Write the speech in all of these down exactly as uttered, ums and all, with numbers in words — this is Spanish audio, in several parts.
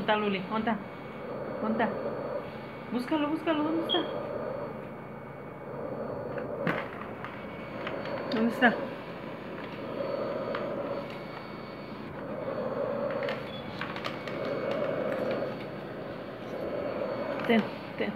está Luli? ¿Dónde está? ¿Dónde está? Búscalo, búscalo, ¿dónde está? ¿Dónde está? Ten, ten.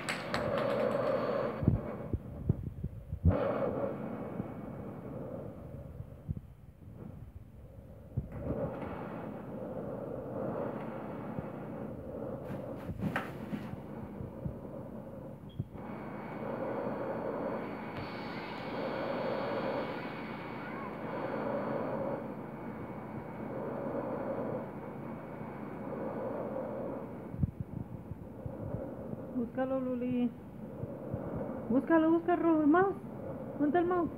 Búscalo, Luli. Búscalo, búscalo, el mouse. ¿Dónde está el mouse?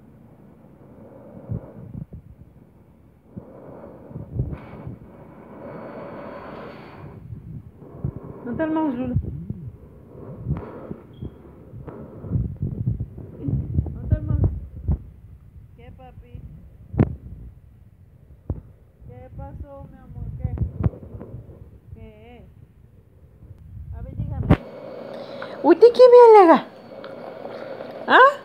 ¿Dónde está el mouse, Luli? ¿Dónde está el mouse? ¿Qué, papi? ¿Qué pasó, mi amor? ¿Qué? ¿Qué? A ver, dígame. ¿Usted qué me alega? ¿Ah?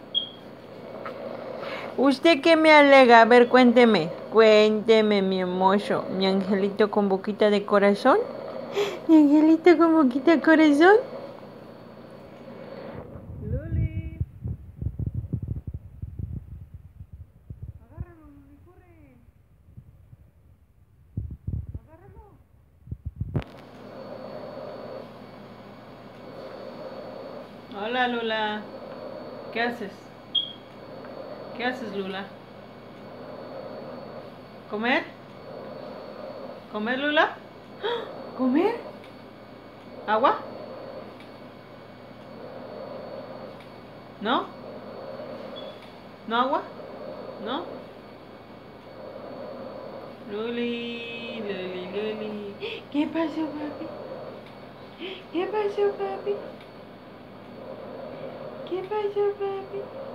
¿Usted qué me alega? A ver, cuénteme. Cuénteme, mi hermoso. Mi angelito con boquita de corazón. Mi angelito con boquita de corazón. Luli. Agárralo, Luli, corre. Agárralo. Hola, Lula. ¿Qué haces? ¿Qué haces, Lula? ¿Comer? ¿Comer, Lula? ¿Comer? ¿Agua? ¿No? ¿No agua? ¿No? Luli, Luli, Luli. ¿Qué pasó, papi? ¿Qué pasó, papi? ¿Qué pasó, papi?